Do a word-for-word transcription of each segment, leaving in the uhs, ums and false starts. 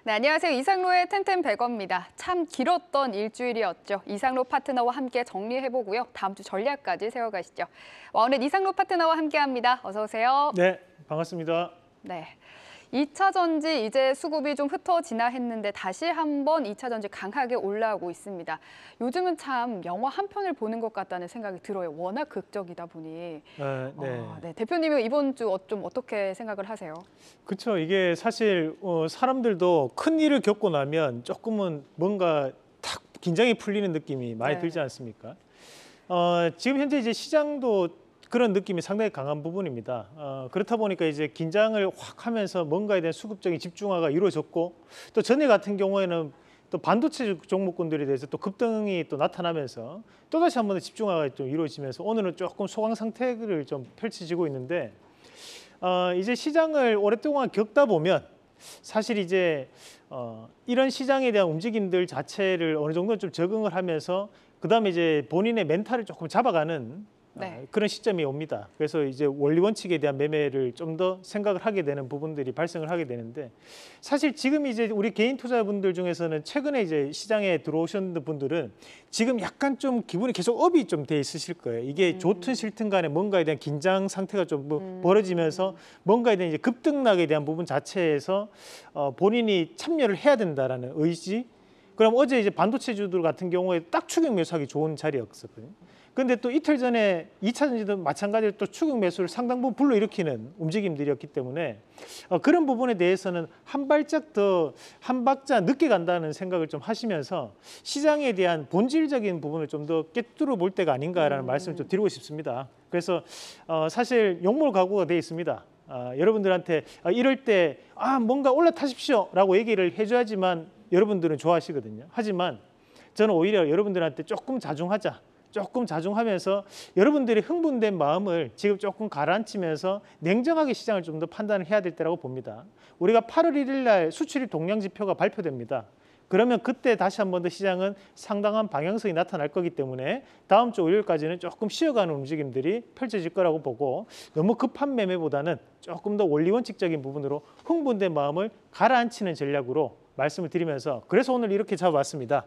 네, 안녕하세요. 이상로의 텐텐백어입니다. 참 길었던 일주일이었죠. 이상로 파트너와 함께 정리해보고요. 다음 주 전략까지 세워가시죠. 와, 오늘 이상로 파트너와 함께합니다. 어서 오세요. 네, 반갑습니다. 네. 이 차 전지 이제 수급이 좀 흩어지나 했는데 다시 한번 이 차 전지 강하게 올라오고 있습니다. 요즘은 참 영화 한 편을 보는 것 같다는 생각이 들어요. 워낙 극적이다 보니. 네, 네. 어, 네. 대표님은 이번 주 좀 어떻게 생각을 하세요? 그렇죠. 이게 사실 어, 사람들도 큰 일을 겪고 나면 조금은 뭔가 탁 긴장이 풀리는 느낌이 많이 네. 들지 않습니까? 어, 지금 현재 이제 시장도 그런 느낌이 상당히 강한 부분입니다. 어, 그렇다 보니까 이제 긴장을 확 하면서 뭔가에 대한 수급적인 집중화가 이루어졌고, 또 전일 같은 경우에는 또 반도체 종목군들에 대해서 또 급등이 또 나타나면서 또다시 한 번 더 집중화가 좀 이루어지면서 오늘은 조금 소강 상태를 좀 펼쳐지고 있는데, 어, 이제 시장을 오랫동안 겪다 보면 사실 이제 어, 이런 시장에 대한 움직임들 자체를 어느 정도 좀 적응을 하면서 그 다음에 이제 본인의 멘탈을 조금 잡아가는 네. 어, 그런 시점이 옵니다. 그래서 이제 원리 원칙에 대한 매매를 좀 더 생각을 하게 되는 부분들이 발생을 하게 되는데, 사실 지금 이제 우리 개인 투자분들 중에서는 최근에 이제 시장에 들어오신 분들은 지금 약간 좀 기분이 계속 업이 좀 돼 있으실 거예요. 이게 음. 좋든 싫든 간에 뭔가에 대한 긴장 상태가 좀 뭐 음. 벌어지면서 뭔가에 대한 이제 급등락에 대한 부분 자체에서 어, 본인이 참여를 해야 된다라는 의지. 그럼 어제 이제 반도체주들 같은 경우에 딱 추격 매수하기 좋은 자리였었거든요. 근데 또 이틀 전에 이 차 전지도 마찬가지로 또 추격 매수를 상당 부분 불러일으키는 움직임들이었기 때문에 어, 그런 부분에 대해서는 한 발짝 더 한 박자 늦게 간다는 생각을 좀 하시면서 시장에 대한 본질적인 부분을 좀 더 꿰뚫어 볼 때가 아닌가라는 음. 말씀을 좀 드리고 싶습니다. 그래서 어, 사실 욕먹을 각오가 돼 있습니다. 어, 여러분들한테 어, 이럴 때 아, 뭔가 올라타십시오라고 얘기를 해줘야지만 여러분들은 좋아하시거든요. 하지만 저는 오히려 여러분들한테 조금 자중하자. 조금 자중하면서 여러분들이 흥분된 마음을 지금 조금 가라앉히면서 냉정하게 시장을 좀 더 판단을 해야 될 때라고 봅니다. 우리가 팔월 일일 날 수출입 동향 지표가 발표됩니다. 그러면 그때 다시 한 번 더 시장은 상당한 방향성이 나타날 거기 때문에 다음 주 월요일까지는 조금 쉬어가는 움직임들이 펼쳐질 거라고 보고, 너무 급한 매매보다는 조금 더 원리 원칙적인 부분으로 흥분된 마음을 가라앉히는 전략으로 말씀을 드리면서, 그래서 오늘 이렇게 잡아봤습니다.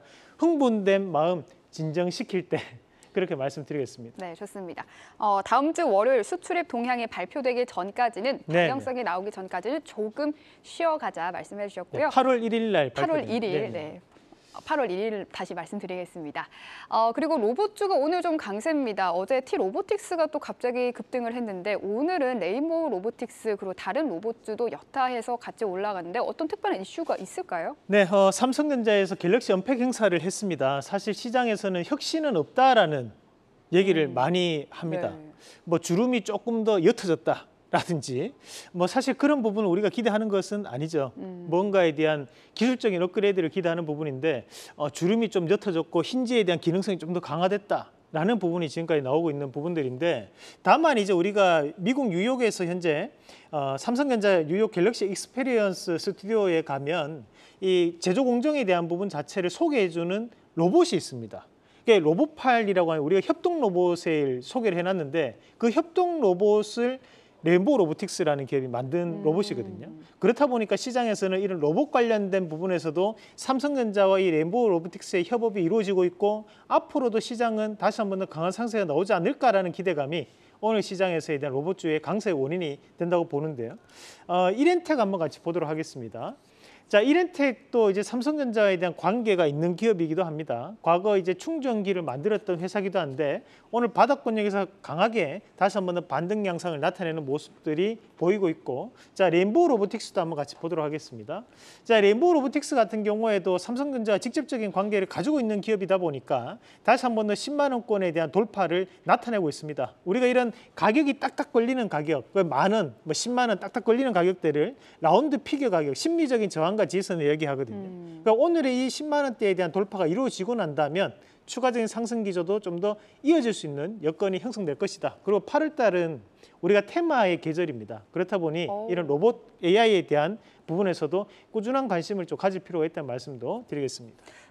흥분된 마음 진정시킬 때 그렇게 말씀드리겠습니다. 네, 좋습니다. 어, 다음 주 월요일 수출입 동향이 발표되기 전까지는, 네, 방향성이 네. 나오기 전까지는 조금 쉬어가자 말씀해 주셨고요. 네, 팔월 일일 날 팔월 발표됩니다. 일일, 네, 네. 네. 팔월 일일 다시 말씀드리겠습니다. 어, 그리고 로봇주가 오늘 좀 강세입니다. 어제 T-로보틱스가 또 갑자기 급등을 했는데 오늘은 레인보우 로보틱스 그리고 다른 로봇주도 여타해서 같이 올라갔는데 어떤 특별한 이슈가 있을까요? 네, 어, 삼성전자에서 갤럭시 언팩 행사를 했습니다. 사실 시장에서는 혁신은 없다라는 얘기를 음. 많이 합니다. 네. 뭐 주름이 조금 더 옅어졌다. 라든지 뭐 사실 그런 부분을 우리가 기대하는 것은 아니죠. 음. 뭔가에 대한 기술적인 업그레이드를 기대하는 부분인데 어, 주름이 좀 옅어졌고 힌지에 대한 기능성이 좀 더 강화됐다라는 부분이 지금까지 나오고 있는 부분들인데, 다만 이제 우리가 미국 뉴욕에서 현재 어, 삼성전자 뉴욕 갤럭시 익스페리언스 스튜디오에 가면 이 제조 공정에 대한 부분 자체를 소개해주는 로봇이 있습니다. 이게 로봇팔이라고 하는 우리가 협동 로봇을 소개를 해놨는데, 그 협동 로봇을 레인보우 로보틱스라는 기업이 만든 음. 로봇이거든요. 그렇다 보니까 시장에서는 이런 로봇 관련된 부분에서도 삼성전자와 이 레인보우 로보틱스의 협업이 이루어지고 있고, 앞으로도 시장은 다시 한 번 더 강한 상승이 나오지 않을까라는 기대감이 오늘 시장에서에 대한 로봇주의 강세의 원인이 된다고 보는데요. 어, 이렌텍 한번 같이 보도록 하겠습니다. 자, 이렌텍도 이제 삼성전자에 대한 관계가 있는 기업이기도 합니다. 과거 이제 충전기를 만들었던 회사기도 한데 오늘 바닥권역에서 강하게 다시 한번 더 반등 양상을 나타내는 모습들이 보이고 있고, 자, 레인보우 로보틱스도 한번 같이 보도록 하겠습니다. 자, 레인보우 로보틱스 같은 경우에도 삼성전자와 직접적인 관계를 가지고 있는 기업이다 보니까 다시 한번 더 십만 원권에 대한 돌파를 나타내고 있습니다. 우리가 이런 가격이 딱딱 걸리는 가격, 만 원, 뭐 십만 원 딱딱 걸리는 가격대를 라운드 피겨 가격, 심리적인 저항 지선을 얘기하거든요. 음. 그러니까 오늘의 이 십만 원대에 대한 돌파가 이루어지고 난다면 추가적인 상승 기조도 좀 더 이어질 수 있는 여건이 형성될 것이다. 그리고 팔월 달은 우리가 테마의 계절입니다. 그렇다 보니 오. 이런 로봇 에이아이에 대한 부분에서도 꾸준한 관심을 좀 가질 필요가 있다는 말씀도 드리겠습니다.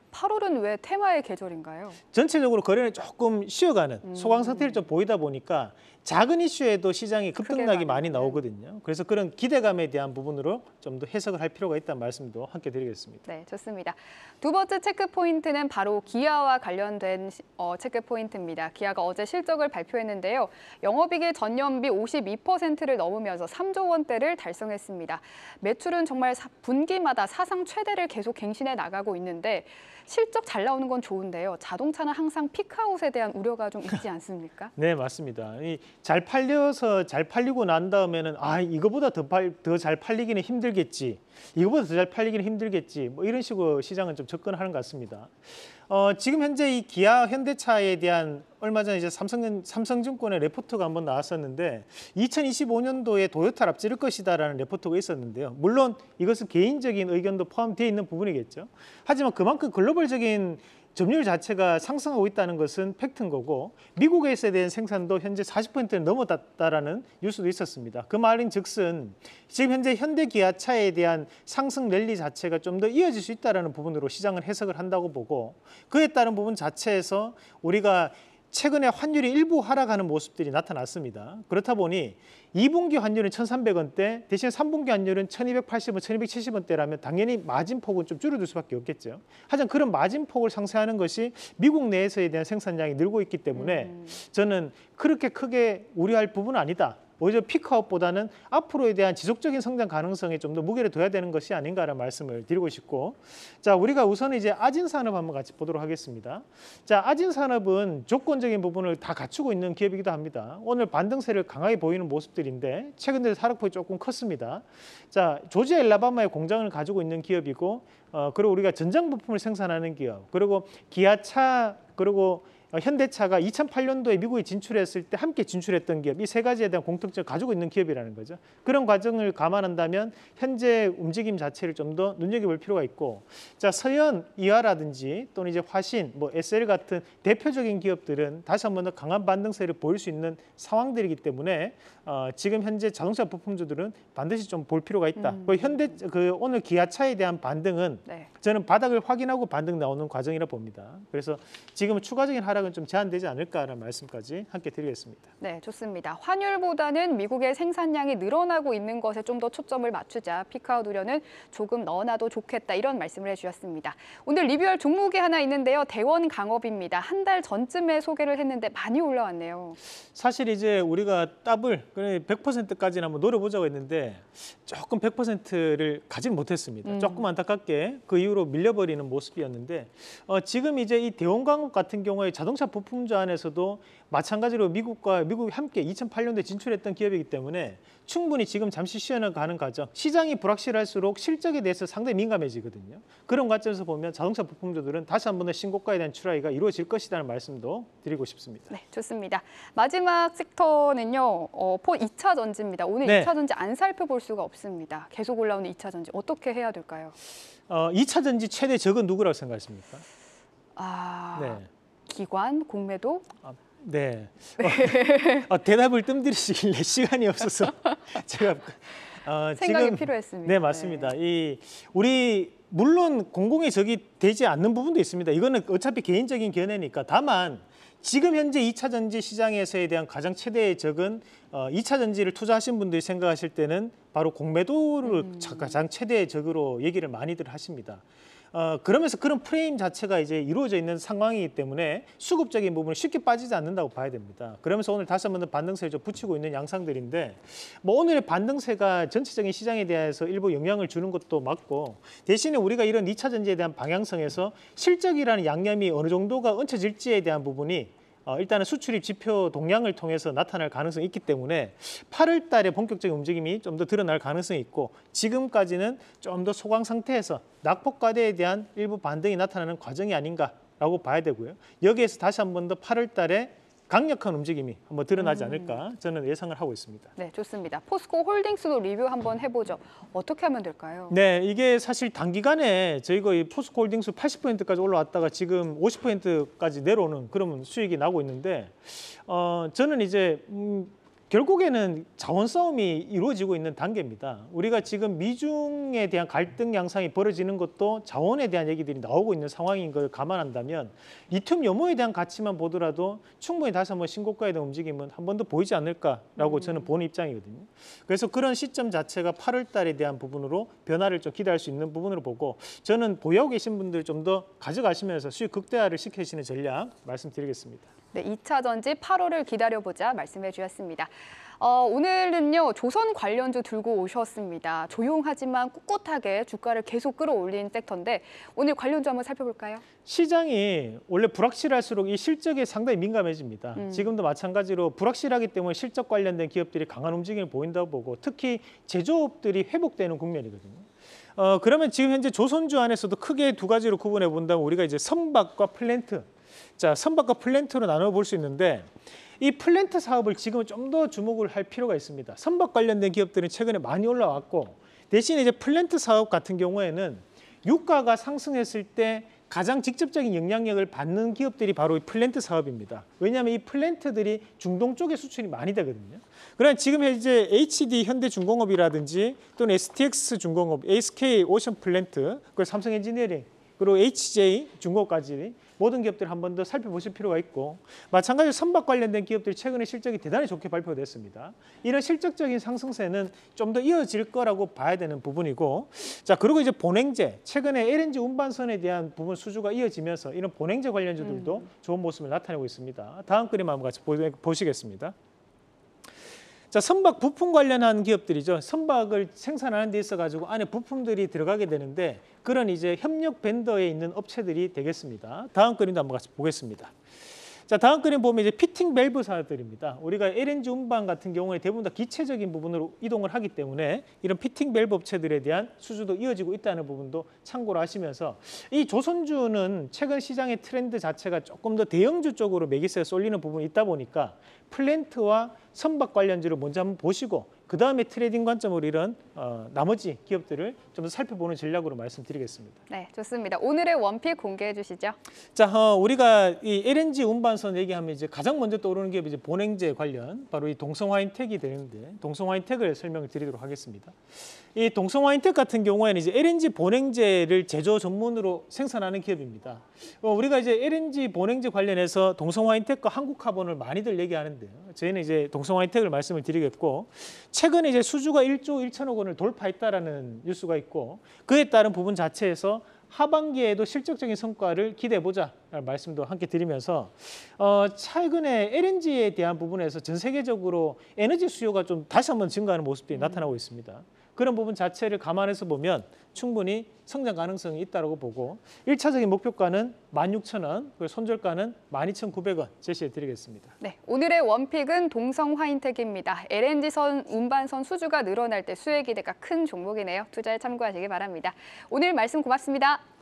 팔월은 왜 테마의 계절인가요? 전체적으로 거래는 조금 쉬어가는 음. 소강 상태를 좀 보이다 보니까 작은 이슈에도 시장이 급등락이 많이 가는. 나오거든요. 그래서 그런 기대감에 대한 부분으로 좀 더 해석을 할 필요가 있다는 말씀도 함께 드리겠습니다. 네, 좋습니다. 두 번째 체크 포인트는 바로 기아와 관련된 시- 어, 체크 포인트입니다. 기아가 어제 실적을 발표했는데요. 영업이익의 전년비 오십이 퍼센트를 넘으면서 삼조 원대를 달성했습니다. 매출은 정말 사- 분기마다 사상 최대를 계속 갱신해 나가고 있는데 실적 잘 나오는 건 좋은데요. 자동차는 항상 피크아웃에 대한 우려가 좀 있지 않습니까? 네, 맞습니다. 이 잘 팔려서 잘 팔리고 난 다음에는 아 이거보다 더 더 잘 팔리기는 힘들겠지, 이거보다 더 잘 팔리기는 힘들겠지, 뭐 이런 식으로 시장은 좀 접근하는 것 같습니다. 어, 지금 현재 이 기아 현대차에 대한 얼마 전에 이제 삼성 삼성증권의 레포트가 한번 나왔었는데 이천이십오 년도에 도요타를 앞지를 것이다라는 레포트가 있었는데요. 물론 이것은 개인적인 의견도 포함되어 있는 부분이겠죠. 하지만 그만큼 글로벌적인 점유율 자체가 상승하고 있다는 것은 팩트인 거고 미국에서에 대한 생산도 현재 사십 퍼센트를 넘어갔다라는 뉴스도 있었습니다. 그 말인 즉슨 지금 현재 현대 기아차에 대한 상승 랠리 자체가 좀 더 이어질 수 있다는 부분으로 시장은 해석을 한다고 보고 그에 따른 부분 자체에서 우리가 최근에 환율이 일부 하락하는 모습들이 나타났습니다. 그렇다 보니 이 분기 환율은 천삼백 원대, 대신 삼 분기 환율은 천이백팔십 원, 천이백칠십 원대라면 당연히 마진폭은 좀 줄어들 수밖에 없겠죠. 하지만 그런 마진폭을 상쇄하는 것이 미국 내에서에 대한 생산량이 늘고 있기 때문에 음. 저는 그렇게 크게 우려할 부분은 아니다. 오히려 피크아웃보다는 앞으로에 대한 지속적인 성장 가능성에 좀 더 무게를 둬야 되는 것이 아닌가라는 말씀을 드리고 싶고, 자 우리가 우선 이제 아진산업 한번 같이 보도록 하겠습니다. 자 아진산업은 조건적인 부분을 다 갖추고 있는 기업이기도 합니다. 오늘 반등세를 강하게 보이는 모습들인데 최근 들어 하락폭이 조금 컸습니다. 자 조지아 엘라바마에 공장을 가지고 있는 기업이고, 어, 그리고 우리가 전장 부품을 생산하는 기업, 그리고 기아차, 그리고 어, 현대차가 이천팔 년도에 미국에 진출했을 때 함께 진출했던 기업, 이 세 가지에 대한 공통점을 가지고 있는 기업이라는 거죠. 그런 과정을 감안한다면 현재 움직임 자체를 좀 더 눈여겨볼 필요가 있고, 자 서현 이하라든지 또는 이제 화신, 뭐 에스엘 같은 대표적인 기업들은 다시 한번 더 강한 반등세를 보일 수 있는 상황들이기 때문에 어, 지금 현재 자동차 부품주들은 반드시 좀 볼 필요가 있다. 음. 그 현대 그 오늘 기아차에 대한 반등은 네. 저는 바닥을 확인하고 반등 나오는 과정이라 봅니다. 그래서 지금은 추가적인 하락은 좀 제한되지 않을까라는 말씀까지 함께 드리겠습니다. 네, 좋습니다. 환율보다는 미국의 생산량이 늘어나고 있는 것에 좀 더 초점을 맞추자 피크아웃 우려는 조금 넣어놔도 좋겠다 이런 말씀을 해주셨습니다. 오늘 리뷰할 종목이 하나 있는데요. 대원강업입니다. 한 달 전쯤에 소개를 했는데 많이 올라왔네요. 사실 이제 우리가 더블 백 퍼센트까지는 한번 노려보자고 했는데 조금 백 퍼센트를 가지는 못했습니다. 음. 조금 안타깝게 그 이후로 밀려버리는 모습이었는데 어, 지금 이제 이 대원강업 같은 경우에 자동차 부품주 안에서도 마찬가지로 미국과 미국이 함께 이천팔 년도에 진출했던 기업이기 때문에 충분히 지금 잠시 쉬어가는 과정, 시장이 불확실할수록 실적에 대해서 상당히 민감해지거든요. 그런 관점에서 보면 자동차 부품주들은 다시 한 번 더 신고가에 대한 출하기가 이루어질 것이라는 말씀도 드리고 싶습니다. 네, 좋습니다. 마지막 섹터는요. 어, 포 이 차 전지입니다. 오늘 네. 이 차 전지 안 살펴볼 수가 없습니다. 계속 올라오는 이 차 전지 어떻게 해야 될까요? 어, 이 차 전지 최대 적은 누구라고 생각하십니까? 아, 네. 기관, 공매도? 아, 네. 어, 어, 대답을 뜸들이시길래 시간이 없어서 제가 어, 생각이 지금 필요했습니다. 네 맞습니다. 이 우리 물론 공공의 적이 되지 않는 부분도 있습니다. 이거는 어차피 개인적인 견해니까. 다만 지금 현재 이 차 전지 시장에서에 대한 가장 최대의 적은 어, 이 차 전지를 투자하신 분들이 생각하실 때는 바로 공매도를 음. 가장 최대의 적으로 얘기를 많이들 하십니다. 어, 그러면서 그런 프레임 자체가 이제 이루어져 있는 상황이기 때문에 수급적인 부분이 쉽게 빠지지 않는다고 봐야 됩니다. 그러면서 오늘 다시 한번 반등세를 좀 붙이고 있는 양상들인데 뭐 오늘의 반등세가 전체적인 시장에 대해서 일부 영향을 주는 것도 맞고 대신에 우리가 이런 이 차 전지에 대한 방향성에서 실적이라는 양념이 어느 정도가 얹혀질지에 대한 부분이 어, 일단은 수출입 지표 동향을 통해서 나타날 가능성이 있기 때문에 팔월 달에 본격적인 움직임이 좀 더 드러날 가능성이 있고 지금까지는 좀 더 소강 상태에서 낙폭과대에 대한 일부 반등이 나타나는 과정이 아닌가라고 봐야 되고요. 여기에서 다시 한 번 더 팔월 달에 강력한 움직임이 한번 드러나지 않을까 저는 예상을 하고 있습니다. 네, 좋습니다. 포스코 홀딩스도 리뷰 한번 해보죠. 어떻게 하면 될까요? 네, 이게 사실 단기간에 저희가 이 포스코홀딩스 팔십 퍼센트까지 올라왔다가 지금 오십 퍼센트까지 내려오는 그런 수익이 나고 있는데 어, 저는 이제 음, 결국에는 자원 싸움이 이루어지고 있는 단계입니다. 우리가 지금 미중에 대한 갈등 양상이 벌어지는 것도 자원에 대한 얘기들이 나오고 있는 상황인 걸 감안한다면 리튬 염호에 대한 가치만 보더라도 충분히 다시 한번 신고가에 대한 움직임은 한 번 더 보이지 않을까라고 음. 저는 보는 입장이거든요. 그래서 그런 시점 자체가 팔월 달에 대한 부분으로 변화를 좀 기대할 수 있는 부분으로 보고 저는 보유하고 계신 분들 좀 더 가져가시면서 수익 극대화를 시키시는 전략 말씀드리겠습니다. 네, 이 차 전지 팔월을 기다려보자 말씀해 주셨습니다. 어, 오늘은요 조선 관련주 들고 오셨습니다. 조용하지만 꿋꿋하게 주가를 계속 끌어올린 섹터인데 오늘 관련주 한번 살펴볼까요? 시장이 원래 불확실할수록 이 실적에 상당히 민감해집니다. 음. 지금도 마찬가지로 불확실하기 때문에 실적 관련된 기업들이 강한 움직임을 보인다고 보고 특히 제조업들이 회복되는 국면이거든요. 어, 그러면 지금 현재 조선주 안에서도 크게 두 가지로 구분해 본다면 우리가 이제 선박과 플랜트, 자 선박과 플랜트로 나눠 볼 수 있는데 이 플랜트 사업을 지금 좀 더 주목을 할 필요가 있습니다. 선박 관련된 기업들은 최근에 많이 올라왔고 대신 이제 플랜트 사업 같은 경우에는 유가가 상승했을 때 가장 직접적인 영향력을 받는 기업들이 바로 이 플랜트 사업입니다. 왜냐하면 이 플랜트들이 중동 쪽에 수출이 많이 되거든요. 그러나 지금 현재 에이치디 현대중공업이라든지 또는 에스티엑스중공업, 에이에스케이 오션 플랜트, 그리고 삼성엔지니어링, 그리고 에이치제이 중공업까지 모든 기업들 한 번 더 살펴보실 필요가 있고 마찬가지로 선박 관련된 기업들이 최근에 실적이 대단히 좋게 발표됐습니다. 이런 실적적인 상승세는 좀 더 이어질 거라고 봐야 되는 부분이고 자 그리고 이제 본행제 최근에 엘엔지 운반선에 대한 부분 수주가 이어지면서 이런 본행제 관련주들도 음. 좋은 모습을 나타내고 있습니다. 다음 그림 한번 같이 보시겠습니다. 자, 선박 부품 관련한 기업들이죠. 선박을 생산하는 데 있어 가지고 안에 부품들이 들어가게 되는데 그런 이제 협력 벤더에 있는 업체들이 되겠습니다. 다음 그림도 한번 같이 보겠습니다. 자, 다음 그림 보면 이제 피팅 밸브사들입니다. 우리가 엘엔지 운반 같은 경우에 대부분 다 기체적인 부분으로 이동을 하기 때문에 이런 피팅 밸브 업체들에 대한 수주도 이어지고 있다는 부분도 참고로 하시면서 이 조선주는 최근 시장의 트렌드 자체가 조금 더 대형주 쪽으로 매기세가 쏠리는 부분이 있다 보니까 플랜트와 선박 관련주를 먼저 한번 보시고 그 다음에 트레이딩 관점으로 이런 어, 나머지 기업들을 좀 더 살펴보는 전략으로 말씀드리겠습니다. 네, 좋습니다. 오늘의 원픽 공개해 주시죠. 자, 어, 우리가 이 엘엔지 운반선 얘기하면 이제 가장 먼저 떠오르는 기업이 이제 본행제 관련 바로 이 동성화인텍이 되는데 동성화인텍을 설명을 드리도록 하겠습니다. 이 동성화인텍 같은 경우에는 이제 엘엔지 본행제를 제조 전문으로 생산하는 기업입니다. 어, 우리가 이제 엘엔지 본행제 관련해서 동성화인텍과 한국카본을 많이들 얘기하는데요. 저희는 이제 동성화인텍을 말씀을 드리겠고 최근에 이제 수주가 일조 일천억 원을 돌파했다라는 뉴스가 있고 그에 따른 부분 자체에서 하반기에도 실적적인 성과를 기대해보자 말씀도 함께 드리면서 어, 최근에 엘엔지에 대한 부분에서 전 세계적으로 에너지 수요가 좀 다시 한번 증가하는 모습들이 음. 나타나고 있습니다. 그런 부분 자체를 감안해서 보면 충분히 성장 가능성이 있다고 보고 일차적인 목표가는 만 육천 원, 그리고 손절가는 만 이천구백 원 제시해 드리겠습니다. 네, 오늘의 원픽은 동성화인텍입니다. 엘엔지선 운반선 수주가 늘어날 때 수혜 기대가 큰 종목이네요. 투자에 참고하시기 바랍니다. 오늘 말씀 고맙습니다.